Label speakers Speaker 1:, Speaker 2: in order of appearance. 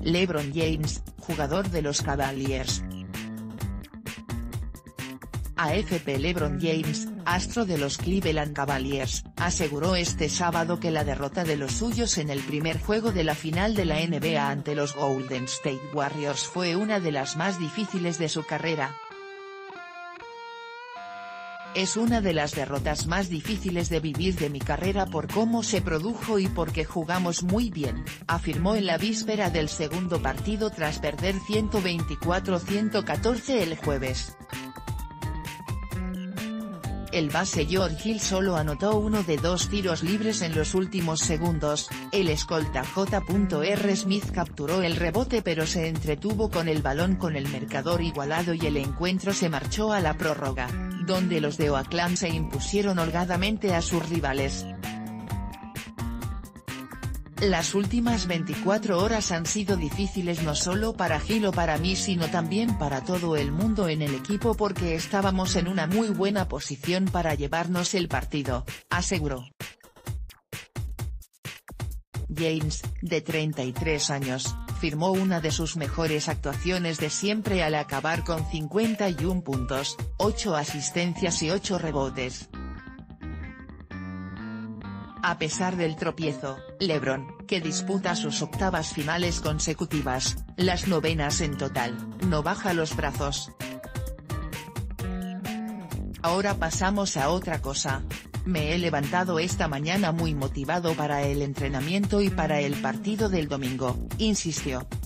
Speaker 1: LeBron James, jugador de los Cavaliers. AFP. LeBron James, astro de los Cleveland Cavaliers, aseguró este sábado que la derrota de los suyos en el primer juego de la final de la NBA ante los Golden State Warriors fue una de las más difíciles de su carrera. Es una de las derrotas más difíciles de vivir de mi carrera por cómo se produjo y porque jugamos muy bien, afirmó en la víspera del segundo partido tras perder 124-114 el jueves. El base George Hill solo anotó uno de 2 tiros libres en los últimos segundos, el escolta J.R. Smith capturó el rebote pero se entretuvo con el balón con el marcador igualado y el encuentro se marchó a la prórroga, donde los de Oakland se impusieron holgadamente a sus rivales. Las últimas 24 horas han sido difíciles no solo para Hill o para mí sino también para todo el mundo en el equipo porque estábamos en una muy buena posición para llevarnos el partido, aseguró. James, de 33 años, firmó una de sus mejores actuaciones de siempre al acabar con 51 puntos, 8 asistencias y 8 rebotes. A pesar del tropiezo, LeBron, que disputa sus octavas finales consecutivas, las 9ª en total, no baja los brazos. Ahora pasamos a otra cosa. Me he levantado esta mañana muy motivado para el entrenamiento y para el partido del domingo, insistió.